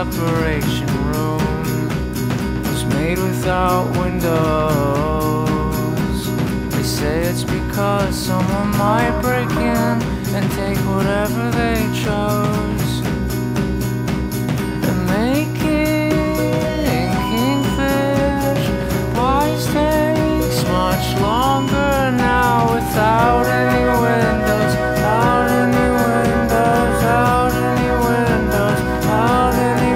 separation room was made without windows. They say it's because someone might break in and take whatever they chose. And making kingfish pies takes much longer now without any windows. Out any windows, out any windows, out any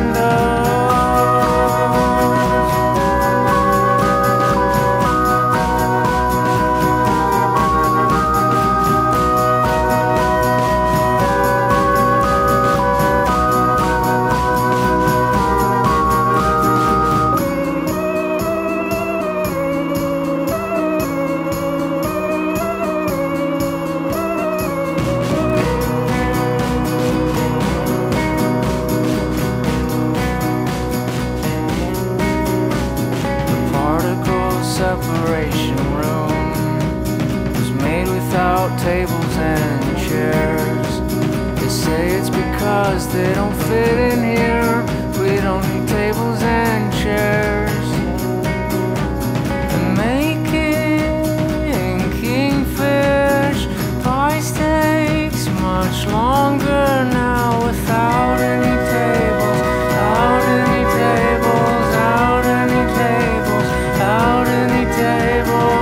separation room was made without tables and chairs. They say it's because they don't fit in here. We don't need tables and chairs. And making kingfish pies takes much longer now without any tables. Out any tables, out any tables, out any tables.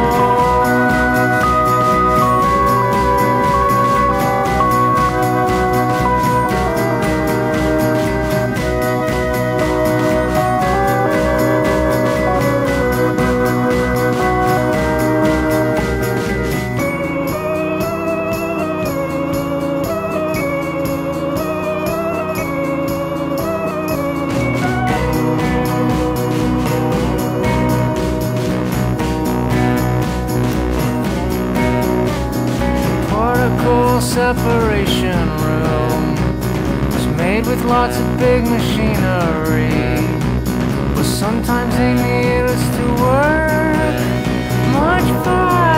Separation room was made with lots of big machinery, but sometimes they need us to work much faster.